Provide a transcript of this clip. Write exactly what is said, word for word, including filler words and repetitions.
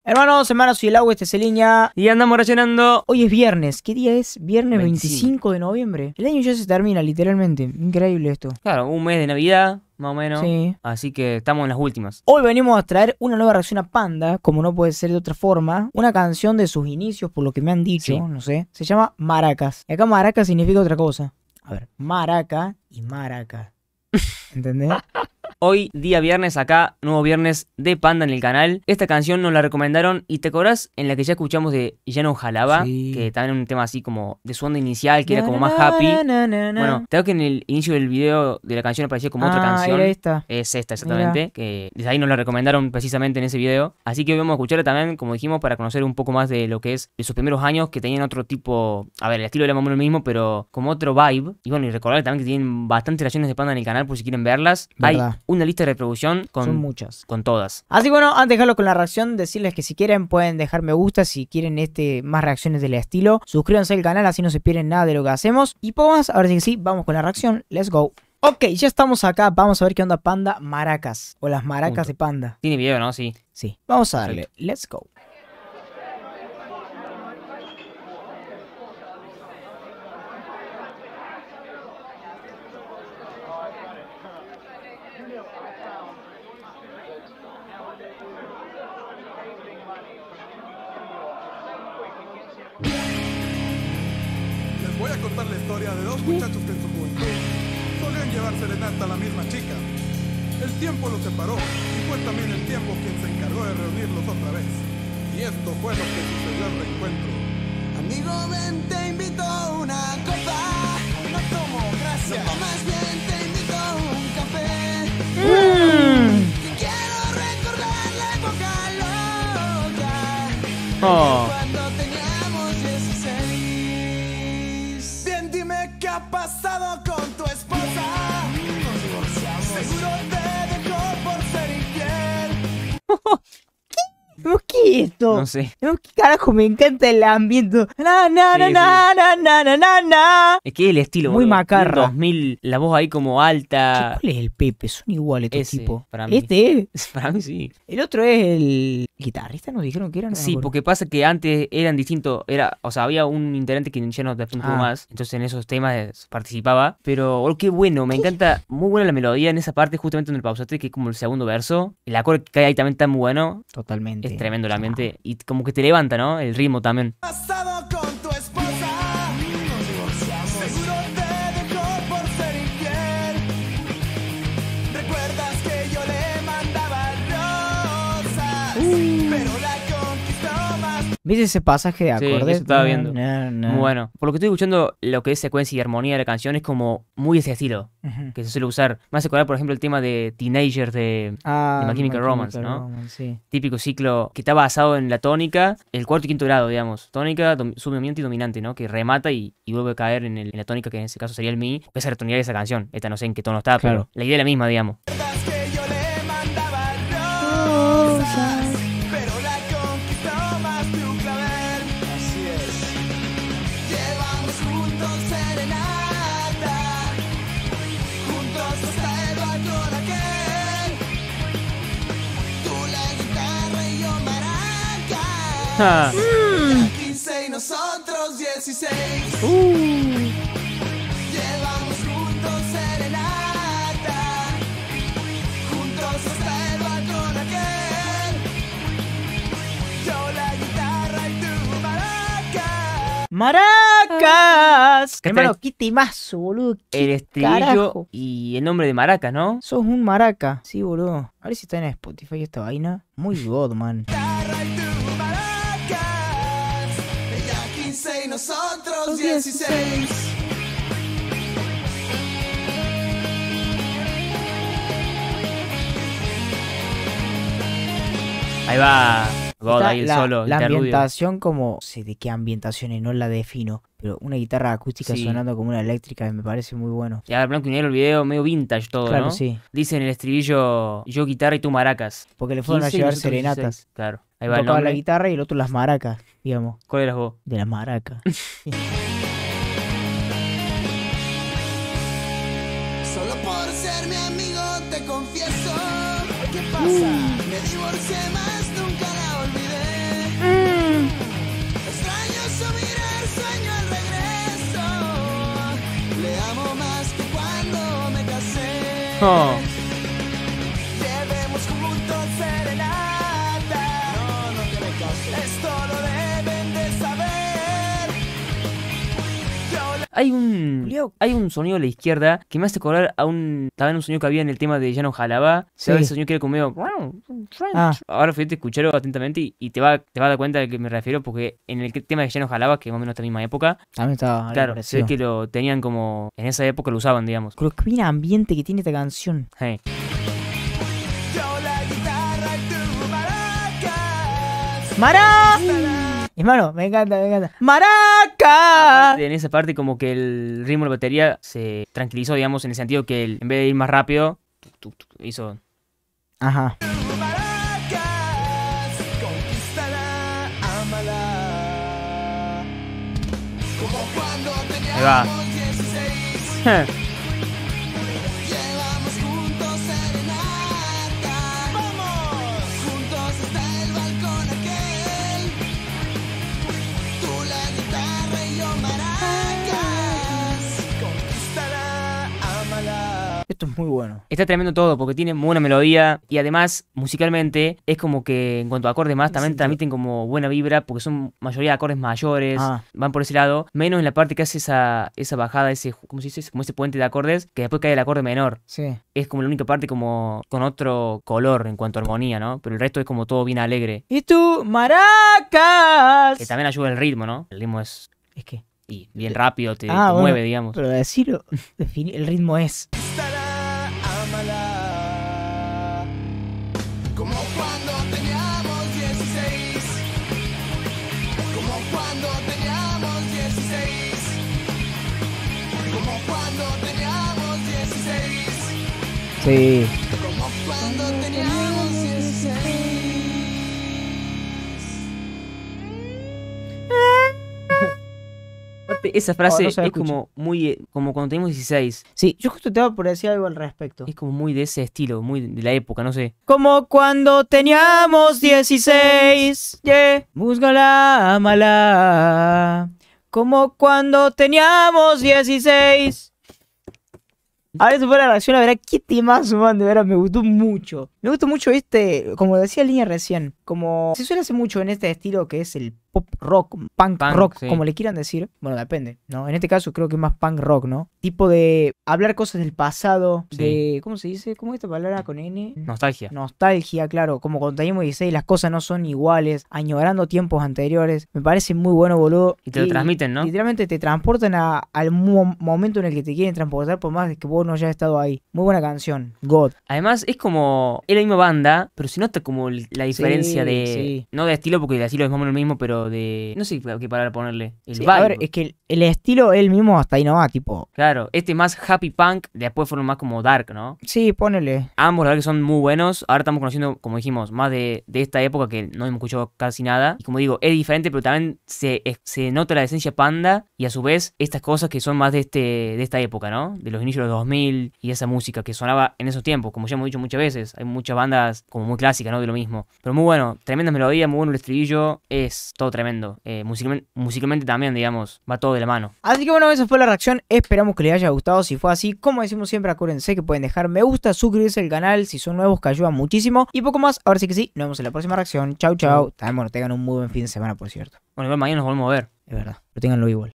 Hermanos, hermanos, soy el agua, este es Eliña. Y andamos reaccionando. Hoy es viernes. ¿Qué día es? Viernes veinticinco. veinticinco de noviembre. El año ya se termina, literalmente. Increíble esto. Claro, un mes de Navidad, más o menos. Sí. Así que estamos en las últimas. Hoy venimos a traer una nueva reacción a Panda, como no puede ser de otra forma. Una canción de sus inicios, por lo que me han dicho, Sí. no sé. Se llama Maracas. Y acá Maracas significa otra cosa. A ver, Maraca y Maraca. ¿Entendés? Hoy, día viernes, acá, nuevo viernes de Panda en el canal. Esta canción nos la recomendaron y te acordás en la que ya escuchamos de Ya no jalaba, Sí. que también era un tema así como de su onda inicial, que era como más happy. Na, na, na, na. Bueno, creo que en el inicio del video de la canción aparecía como otra Ah, canción. era esta. Es esta exactamente, que desde ahí nos la recomendaron precisamente en ese video. Así que hoy vamos a escucharla también, como dijimos, para conocer un poco más de lo que es de sus primeros años, que tenían otro tipo, a ver, el estilo era más o menos el mismo, pero como otro vibe. Y bueno, y recordar también que tienen bastantes reacciones de Panda en el canal por si quieren verlas. Verdad. Hay una lista de reproducción Son con, muchas. con todas. Así que bueno, antes de dejarlo con la reacción, decirles que si quieren pueden dejar me gusta, si quieren este más reacciones del estilo. Suscríbanse al canal, así no se pierden nada de lo que hacemos. Y poco más, ahora sí que sí, vamos con la reacción. Let's go. Ok, ya estamos acá, vamos a ver qué onda Panda Maracas. O las maracas Punto. de Panda. Tiene video, ¿no? Sí. Sí, vamos a darle. Let's go. Les voy a contar la historia de dos muchachos que en su juventud solían llevar serenata a la misma chica. El tiempo los separó y fue también el tiempo quien se encargó de reunirlos otra vez. Y esto fue lo que sucedió al reencuentro. Amigo, ven, te invito a una copa. No tomo, gracias. No, más bien te invito a un café. Mmm. Que quiero recordar la época loca. Oh. Cuando teníamos dieciséis. Bien, dime qué ha pasado con tu esposa. Nos divorciamos. Seguro te dejó por ser infiel. ¿Qué es esto? No sé. No, ¿qué carajo? Me encanta el ambiente. Na, na, na, Sí, na, na, na, na, na, na. Es que es el estilo, Muy boludo. macarra. dos mil, la voz ahí como Che, alta. ¿cuál es el Pepe? Son iguales estos Ese, tipos. para mí. Este es. Para mí sí. El otro es el guitarrista, nos dijeron que era. No me Sí, acuerdo. porque pasa que antes eran distintos, era, o sea, había un integrante que ya no te un poco Ah. más, entonces en esos temas participaba, pero oh, qué bueno, me encanta, muy buena la melodía en esa parte, justamente donde el pausaste, que es como el segundo verso, el acorde que cae ahí también está muy bueno, Totalmente. es tremendo el ambiente, y como que te levanta, ¿no? El ritmo también. Pasado con tu esposa. Nos divorciamos. Seguro te dejó por ser infiel. Recuerdas que yo le mandaba rosas, pero la conquistó más. ¿Viste ese pasaje de Sí, acordes? eso estaba viendo. Na, na, Muy bueno. Por lo que estoy escuchando, lo que es secuencia y armonía de la canción es como muy ese estilo, Ujú. que se suele usar. Me hace acordar, por ejemplo, el tema de Teenager de Ah, My Chemical My Romance, Chemical ¿no? Romance, sí. Típico ciclo que está basado en la tónica, el cuarto y quinto grado, digamos. Tónica, dom- subdominante y dominante, ¿no? Que remata y, y vuelve a caer en, el- en la tónica, que en ese caso sería el mi. Esa es la tonalidad de esa canción. Esta no sé en qué tono está, Claro. pero la idea es la misma, digamos. Recuerdas que yo le mandaba rosas, pero la conquistó más tu clavel. Así es. Llevamos juntos serenata, juntos hasta el balcón aquel. Tú la guitarra y yo maracas. Ah. Ella quince y nosotros dieciséis. Llevamos juntos serenata, juntos hasta el balcón aquel. Yo la guitarra y tú maracas. ¡Maracas! ¿Qué Hermano, tal? qué temazo, boludo. ¿Qué El estribillo carajo? y el nombre de Maracas, ¿no? Sos un maraca. Sí, boludo. A ver si está en Spotify esta vaina. Muy god, man. Guitarra y tú maracas. Ella quince y nosotros dieciséis. Ahí va. God, Está ahí el la, solo, la interludio. ambientación como... No sé de qué ambientación es, no la defino. Pero una guitarra acústica Sí. sonando como una eléctrica me parece muy bueno. Ya blanco y negro el video, medio vintage todo, Claro, ¿no? sí. Dice en el estribillo, yo guitarra y tú maracas. Porque le fueron a quince y llevar nosotros serenatas. dieciséis. Claro. Ahí Uno va el tocaba la nombre. guitarra y el otro las maracas, digamos. ¿Cuál eras vos? De las maracas. Solo por ser mi amigo te confieso. ¿Qué pasa? Me divorcié más, nunca la olvidé. Oh. Llevemos juntos serenata. No, no tiene caso. Esto lo deben de saber. Yo la- Hay un Julio. hay un sonido a la izquierda que me hace acordar a un también un sonido que había en el tema de Llano Jalaba. Sí. Ese sonido que era como medio... Ah. Ahora fíjate, escucharlo atentamente y, y te va te va a dar cuenta de que me refiero porque en el que- tema de Llano Jalaba, que más o menos esta misma época, También estaba algo claro, se ve parecido. que lo tenían como... En esa época lo usaban, digamos. Creo que viene ambiente que tiene esta canción. Hey. yo la guitarra y tú maracas. ¡Mara! Hermano, me encanta, me encanta. ¡Maraca! Aparte, en esa parte como que el ritmo de la batería se tranquilizó, digamos, en el sentido que el- en vez de ir más rápido, tuc, tuc, tuc, hizo... Ajá. Maracas, conquístala, ámala. Como cuando Ahí va. teníamos dieciséis, llevamos juntos serenata. Vamos, juntos hasta el balcón aquel. Tú la guitarra y yo maracas. Conquístala, ámala. Esto es muy bueno. Está tremendo todo porque tiene muy buena melodía y además musicalmente es como que en cuanto a acordes más también Sí, transmiten como buena vibra porque son mayoría de acordes mayores, Ah. van por ese lado, menos en la parte que hace esa, esa bajada, ese, ¿cómo se dice? Como ese puente de acordes que después cae el acorde menor. Sí. Es como la única parte como con otro color en cuanto a armonía, ¿no? Pero el resto es como todo bien alegre. ¿Y tú, maracas? Que también ayuda el ritmo, ¿no? El ritmo es Es que, y bien rápido, te, Ah, te bueno. mueve, digamos. pero decirlo, defini- el ritmo es. Conquístala, ámala. Como cuando teníamos dieciséis. Como cuando teníamos dieciséis. Como cuando teníamos dieciséis. Sí. Como cuando teníamos dieciséis. Aparte, esa frase no se la es como muy, eh, como cuando teníamos dieciséis. Sí, yo justo te iba por decir algo al respecto. Es como muy de ese estilo, muy de la época, no sé. Como cuando teníamos dieciséis. Yeah. Búscala, amala. Como cuando teníamos dieciséis. Ahora se fue la reacción, a ver, qué temazo, man, de verdad, me gustó mucho. Me gustó mucho este, como decía Línea recién, como se suele hacer mucho en este estilo que es el pop rock, punk, Punk, rock, sí. como le quieran decir. Bueno, depende, ¿no? En este caso creo que es más punk rock, ¿no? Tipo de hablar cosas del pasado, Sí. de, ¿cómo se dice? ¿Cómo es esta palabra con N? Nostalgia. Nostalgia, claro, como cuando teníamos dieciséis, las cosas no son iguales, añorando tiempos anteriores. Me parece muy bueno, boludo. Y te lo transmiten, ¿no? Literalmente te transportan a- al mo- momento en el que te quieren transportar, por más de que vos no hayas estado ahí. Muy buena canción, God. Además, es como. Es la misma banda, pero se nota como l- la diferencia Sí, de. sí. No de estilo, porque el estilo es más o menos el mismo, pero de. No sé qué palabra ponerle. El Sí, vibe. a ver, es que el, el estilo él mismo hasta ahí no va, tipo. Claro, este más happy punk, después fueron más como dark, ¿no? Sí, ponele. Ambos, la verdad que son muy buenos. Ahora estamos conociendo, como dijimos, más de, de esta época que no hemos escuchado casi nada. Y como digo, es diferente, pero también se, es- se nota la esencia panda y a su vez estas cosas que son más de este de esta época, ¿no? De los inicios de los dos mil y esa música que sonaba en esos tiempos. Como ya hemos dicho muchas veces, hay muchas bandas como muy clásicas, ¿no? De lo mismo. Pero muy bueno, tremenda melodía, muy bueno el estribillo, es todo tremendo. Eh, musicalmente, musicalmente también, digamos, va todo de la mano. Así que bueno, esa fue la reacción. Esperamos que les haya gustado. Si fue así, como decimos siempre, acuérdense que pueden dejar me gusta, suscribirse al canal si son nuevos, que ayuda muchísimo. Y poco más. Ahora sí que sí, nos vemos en la próxima reacción. Chau, chau. También, bueno, tengan un muy buen fin de semana, por cierto. Bueno, igual mañana nos volvemos a ver. Es verdad, pero tenganlo igual.